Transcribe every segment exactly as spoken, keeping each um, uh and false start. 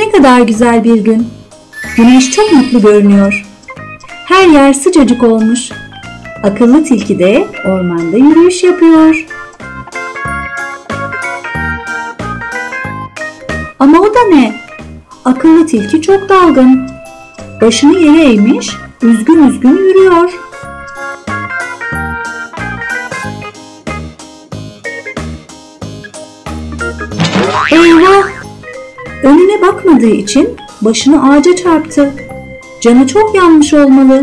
Ne kadar güzel bir gün. Güneş çok mutlu görünüyor. Her yer sıcacık olmuş. Akıllı tilki de ormanda yürüyüş yapıyor. Ama o da ne? Akıllı tilki çok dalgın. Başını yere eğmiş, üzgün üzgün yürüyor. Eyvah! Önüne bakmadığı için başını ağaca çarptı. Canı çok yanmış olmalı.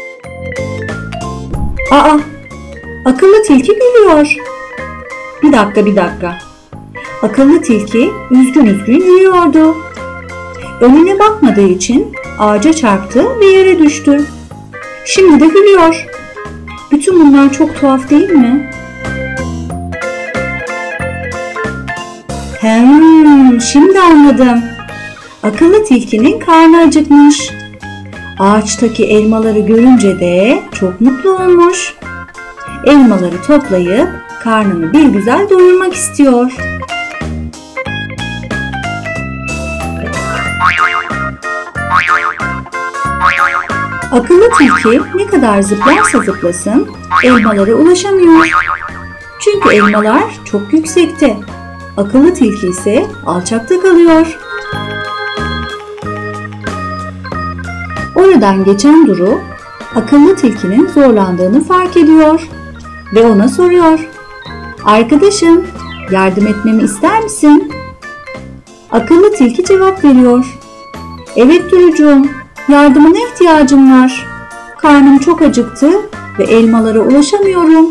Aa! Akıllı tilki gülüyor. Bir dakika, bir dakika. Akıllı tilki üzgün üzgün yürüyordu. Önüne bakmadığı için ağaca çarptı ve yere düştü. Şimdi de gülüyor. Bütün bunlar çok tuhaf değil mi? Hmm, şimdi anladım. Akıllı tilkinin karnı acıkmış. Ağaçtaki elmaları görünce de çok mutlu olmuş. Elmaları toplayıp karnını bir güzel doyurmak istiyor. Akıllı tilki ne kadar zıplarsa zıplasın elmalara ulaşamıyor. Çünkü elmalar çok yüksekte. Akıllı tilki ise alçakta kalıyor. Oradan geçen Duru, akıllı tilkinin zorlandığını fark ediyor ve ona soruyor. Arkadaşım, yardım etmemi ister misin? Akıllı tilki cevap veriyor. Evet Durucuğum, yardımına ihtiyacım var. Karnım çok acıktı ve elmalara ulaşamıyorum.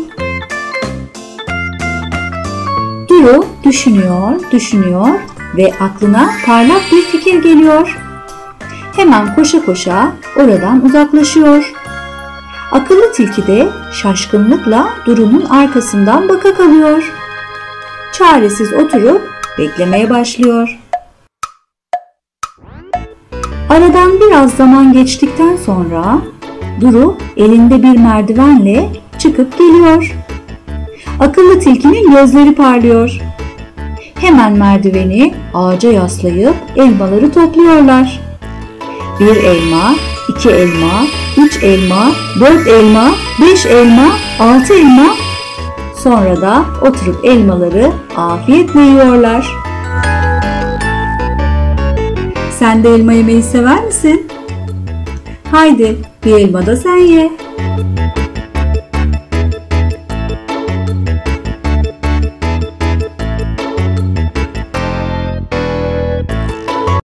Duru düşünüyor, düşünüyor ve aklına parlak bir fikir geliyor. Hemen koşa koşa oradan uzaklaşıyor. Akıllı tilki de şaşkınlıkla Duru'nun arkasından baka kalıyor. Çaresiz oturup beklemeye başlıyor. Aradan biraz zaman geçtikten sonra Duru elinde bir merdivenle çıkıp geliyor. Akıllı tilkinin gözleri parlıyor. Hemen merdiveni ağaca yaslayıp elmaları topluyorlar. Bir elma, iki elma, üç elma, dört elma, beş elma, altı elma. Sonra da oturup elmaları afiyetle yiyorlar. Sen de elma yemeyi sever misin? Haydi bir elma da sen ye.